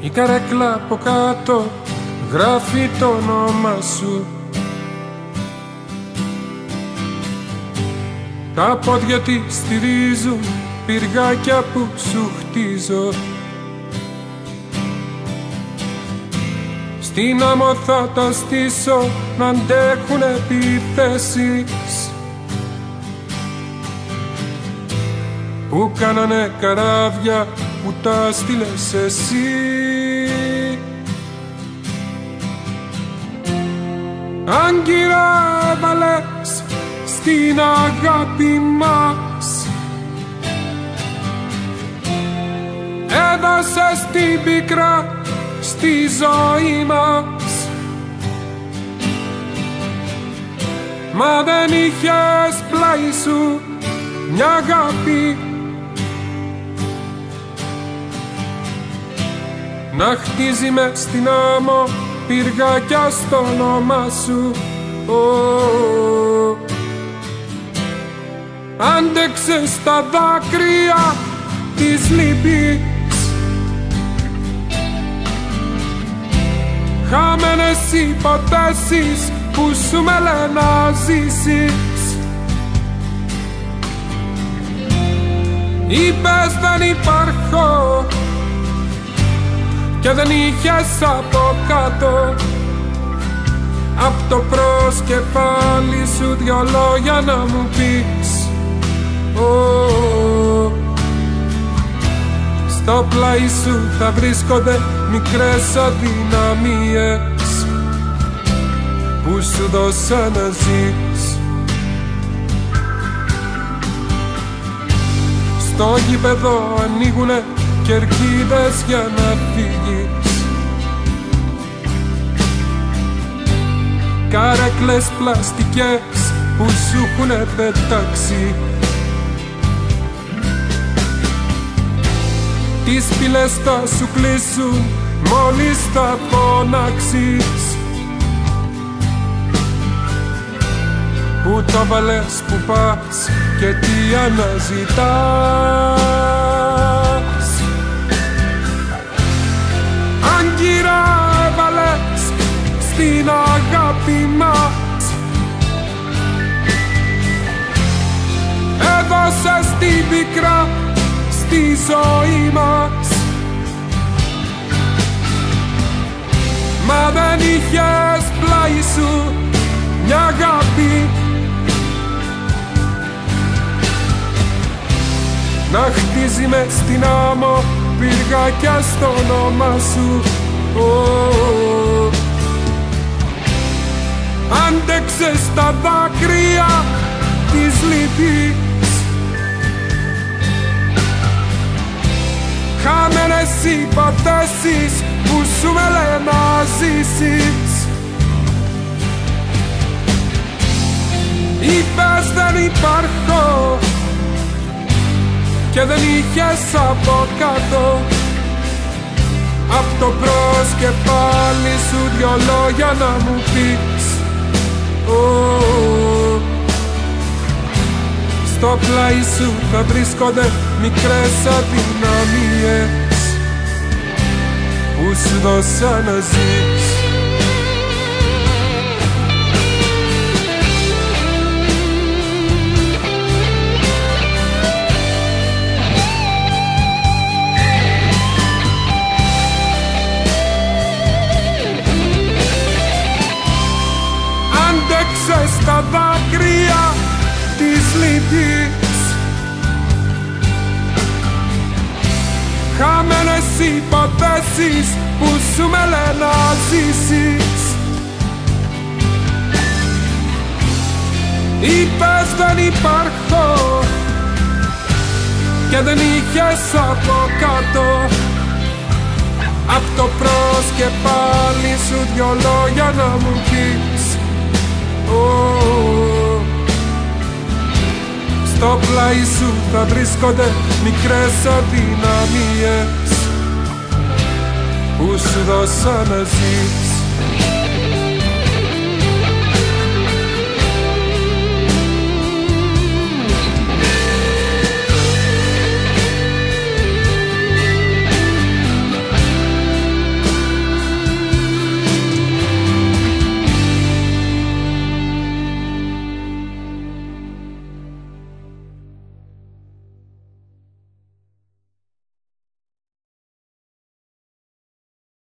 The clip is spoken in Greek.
Η καρέκλα από κάτω γράφει το όνομα σου. Τα πόδια τη στηρίζουν πυργάκια που σου χτίζω. Στην άμμο θα τα στήσω να αντέχουν επιθέσεις που κάνανε καράβια που τα στείλες εσύ. Άγκυρα έβαλες στην αγάπη μας, έδωσες την πίκρα στη ζωή μας, μα δεν είχες πλάι σου μια αγάπη να χτίζει μες στην άμμο πυργάκια στο όνομα σου. Άντεξες τα δάκρυα της λύπης, χαμένες υποθέσεις που σου με λένε να ζήσεις. Είπες δεν υπάρχω και δεν είχες από κάτω απ' το προσκεφάλι σου δυο λόγια να μου πεις. Στο πλάι σου θα βρίσκονται μικρές αδυναμίες που σου δώσα να ζεις. Στο γήπεδο ανοίγουνε κερκίδες για να φύγεις, καρέκλες πλαστικές που σου έχουνε πετάξει. Τις πύλες θα σου κλείσουν μόλις θα φωνάξεις. Πού το βάλες, πού πας και τι αναζητάς. Άγκυρα έβαλες στην αγάπη μας, έδωσες την πίκρα στη ζωή μας, μα δεν είχες πλάι σου μια αγάπη να χτίζει μες στην άμμο πυργάκια στο όνομα σου. Άντεξες τα δάκρυα της λύπης, χαμένες υποθέσεις που σου με λένε να ζήσεις. Είπες δεν υπάρχω και δεν είχες από κάτω απ' το προσκεφάλι σου δυο λόγια να μου πεις. Στο πλάι σου θα βρίσκονται μικρές αδυναμίες που σου δώσα να ζεις. Άντεξες τα δάκρυα της λύπης, χαμένες υποθέσεις που σου με λένε να ζήσεις. Είπες δεν υπάρχω και δεν είχες από κάτω απ' το προσκεφάλι σου δυο λόγια να μου πεις. Στο πλάι σου θα βρίσκονται μικρές αδυναμίες που σου δώσα να ζεις.